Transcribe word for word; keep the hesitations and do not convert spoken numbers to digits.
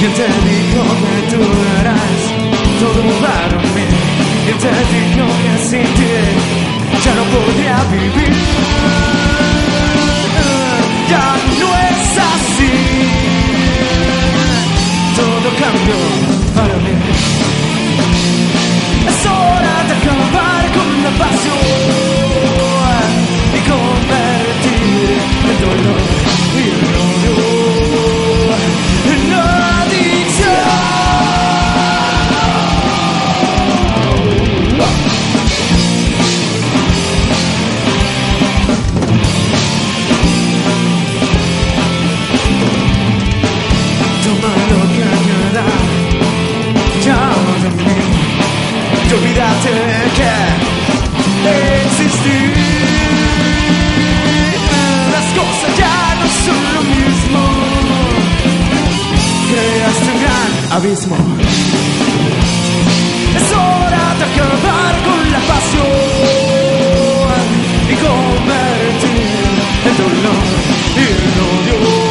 ¿Quién te dijo que tú harás todo para mí? ¿Quién te dijo que sin ti ya no podría vivir? Ya no es así. Todo cambió para mí. Es hora de acabar con la pasión y convertir el dolor y el odio en adicción. Toma lo que queda, llama de mí. Y olvídate que existir. Las cosas ya no son lo mismo. Creaste un gran abismo. Es hora de acabar con la pasión y convertir el dolor y el odio